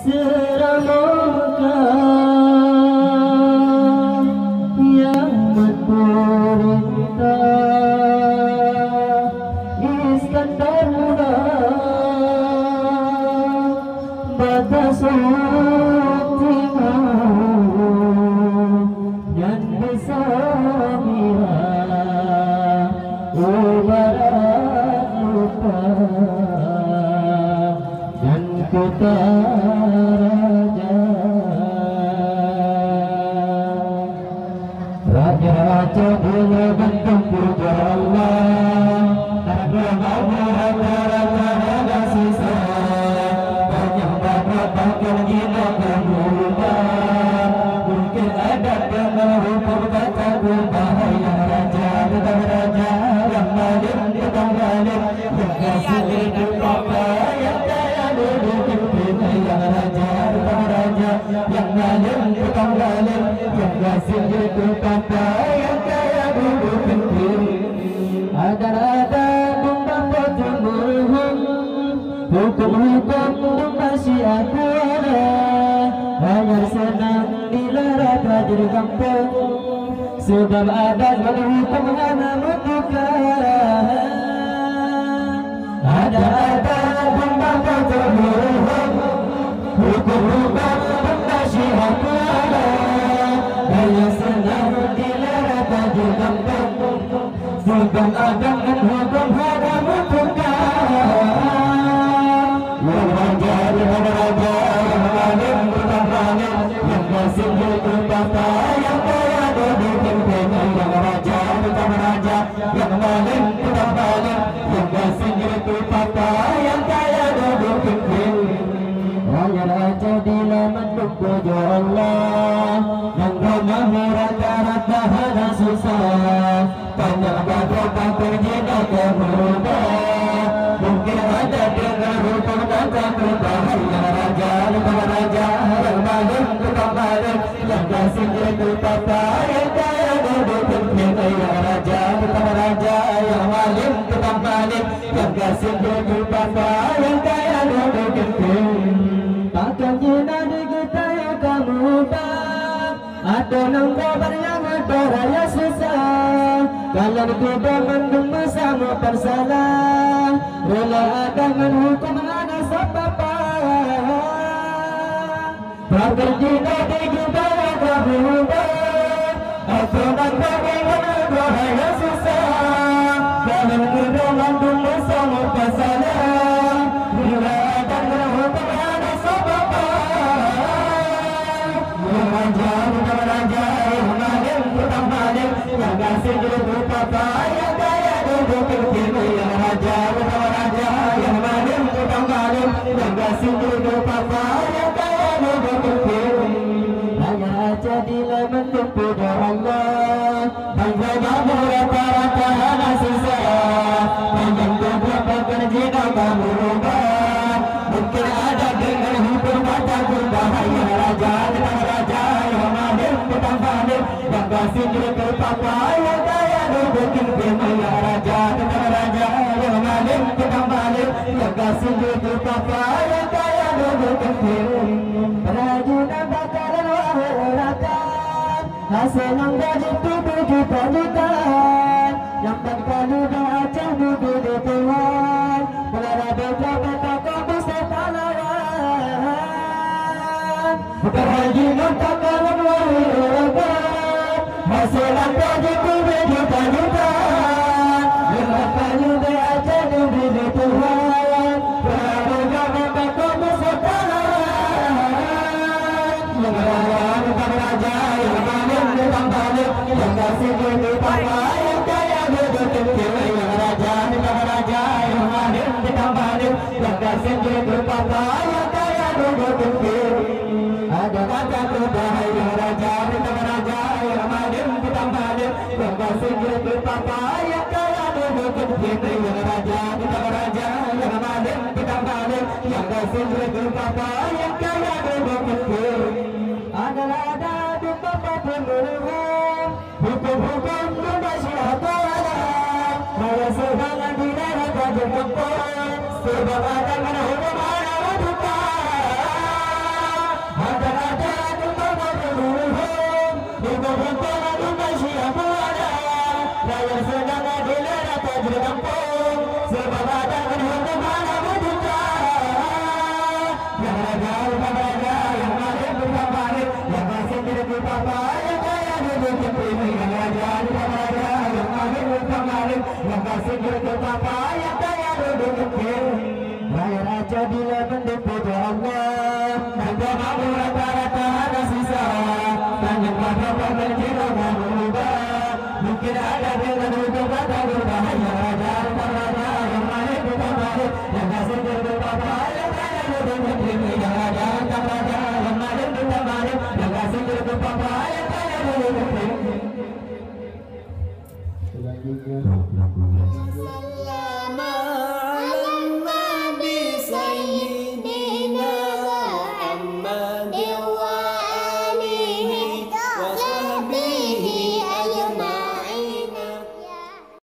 Seramaka yang menderita Iskandar muda batas hatimu dan bisa melihat ibarat lupa dan kota raja bila bentuk puja Allah ada sisa banyak bagian gila berubah mungkin ada pengaruh kata berbahaya raja tetap raja yang malim tetap malim yang kasih hidup apa yang kaya duduk pimpin yang raja tetap raja yang malim tetap malim yang kasih hidup apa yang kaya duduk pimpin ada membawa jumurhum hukum-hukum masih aku ada hanya senang dilarang jadi kampung sebab ada hukum hana mutuka ada membawa jumurhum hukum-hukum masih aku ada hanya senang dilarang jadi kampung sebab ada hukum hana mutuka yang raja yang malim tetap malim yang kasih hidup apa yang kaya duduk pimpin yang raja tetap raja yang malim tetap malim yang kasih hidup apa yang kaya duduk pimpin hanya raja dilaman puja Allah yang ramah rata-rata hana susah banyak bapak terjina berubah mungkin ada dengan hukum kata berbahaya raja tetap raja yang malim tetap malim yang kasih hidup apa yang kaya duduk pimpin yang raja tetap raja yang malim tetap malim yang kasih hidup apa yang kaya duduk pimpin takkan jenazah kita yang kamu bang ada nang kabar yang beraya susah kalau kita mendung bersama bersalah rela dengan hukum ada apa-apa bekerja di kita yang berubah atau nang bagaimana beraya susah kalau kita mendung bersama bersalah rela dengan hukum ada apa-apa raja yang malim tetap malim yang kasih hidup apa yang kaya duduk pimpin yang raja tetap raja yang malim tetap malim yang kasih hidup apa yang kaya duduk pimpin hanya raja dilaman puja Allah hanya kamu rata-rata hana sisa banyak beberapa kerja kamu rubah mungkin ada dengan hukum kata berbahaya raja tetap raja yang malim tetap malim yang kasih hidup apa yang kaya duduk pimpin yang raja tetap raja yang malim tetap malim yang kasih hidup apa yang kaya duduk pimpin perajunan bakaran wahurakan hasil yang gaji 7 juta yang berkali Aceh budi di Tuhan berada beberapa tokoh besar pahlawan perajunan bakaran wahurakan hasil yang gaji 7 juta yang berkali Aceh budi di Tuhan berada beberapa tokoh besar pahlawan yang raja yang malim tetap malim yang kasih hidup apa yang kaya duduk pimpin yang raja tetap raja yang malim tetap malim yang kasih hidup apa yang kaya duduk pimpin ada kata berbahaya raja tetap raja yang malim tetap malim yang kasih hidup apa yang kaya duduk pimpin yang raja tetap raja yang malim tetap malim yang kasih hidup apa yang kaya duduk pimpin adalah ada di tempat pembunuhan hukum-hukum masyarakat Maya sebangan di daerah kajian kempur sebab ada mana hukum ada wadukan singgir ke papa yang kaya duduk mikir. Raya raja bila mendepot Allah, harga mampu rata-rata ada sisa. Tanya pada pemikiran berubah, mungkin ada dengan duduk kata berbahaya. Raja raja yang manis bukan manis, yang kasih ke papa yang kaya duduk mikir. Yang raja yang manis bukan manis, yang kasih ke papa yang kaya duduk mikir. Selanjutnya